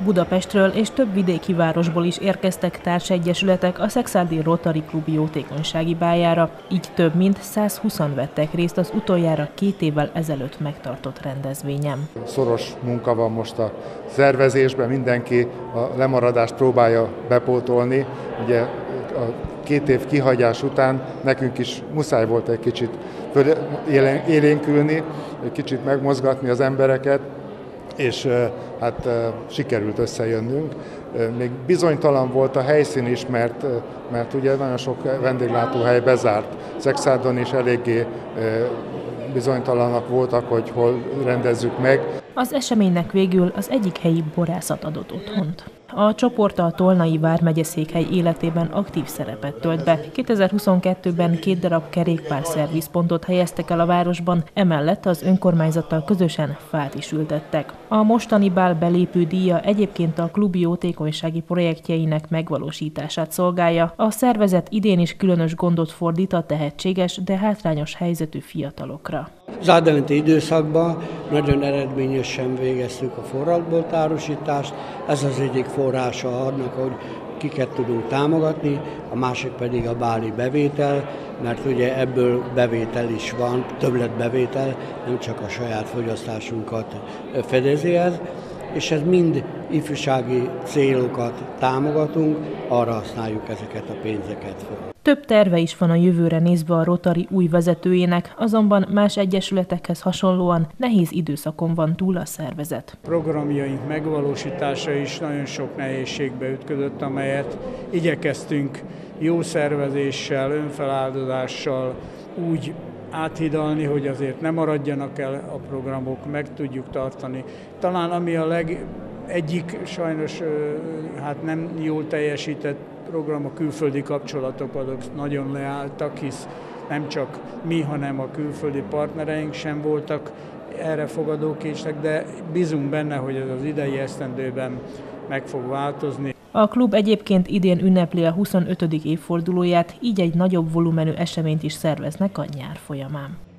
Budapestről és több vidéki városból is érkeztek társegyesületek a Szekszárdi Rotary Klub jótékonysági bájára, így több mint 120-an vettek részt az utoljára 2 évvel ezelőtt megtartott rendezvényen. Szoros munka van most a szervezésben, mindenki a lemaradást próbálja bepótolni. Ugye a 2 év kihagyás után nekünk is muszáj volt egy kicsit élénkülni, egy kicsit megmozgatni az embereket, és hát sikerült összejönnünk. Még bizonytalan volt a helyszín is, mert ugye nagyon sok vendéglátóhely bezárt. Szekszárdon is eléggé bizonytalanak voltak, hogy hol rendezzük meg. Az eseménynek végül az egyik helyi borászat adott otthont. A csoport a Tolnai vármegye székhely életében aktív szerepet tölt be. 2022-ben 2 darab kerékpárszervizpontot helyeztek el a városban, emellett az önkormányzattal közösen fát is ültettek. A mostani bál belépő díja egyébként a klub jótékonysági projektjeinek megvalósítását szolgálja. A szervezet idén is különös gondot fordít a tehetséges, de hátrányos helyzetű fiatalokra. Az adventi időszakban nagyon eredményesen végeztük a forradalboltárosítást. Ez az egyik forrása annak, hogy kiket tudunk támogatni, a másik pedig a báli bevétel, mert ugye ebből bevétel is van, többletbevétel, nem csak a saját fogyasztásunkat fedezi ez, és ez mind ifjúsági célokat támogatunk, arra használjuk ezeket a pénzeket fel. Több terve is van a jövőre nézve a Rotary új vezetőjének, azonban más egyesületekhez hasonlóan nehéz időszakon van túl a szervezet. Programjaink megvalósítása is nagyon sok nehézségbe ütközött, amelyet igyekeztünk jó szervezéssel, önfeláldozással úgy áthidalni, hogy azért ne maradjanak el a programok, meg tudjuk tartani. Talán ami egyik sajnos hát nem jól teljesített program, a külföldi kapcsolatok, azok nagyon leálltak, hisz nem csak mi, hanem a külföldi partnereink sem voltak erre fogadókészek, de bízunk benne, hogy ez az idei esztendőben meg fog változni. A klub egyébként idén ünnepli a 25. évfordulóját, így egy nagyobb volumenű eseményt is szerveznek a nyár folyamán.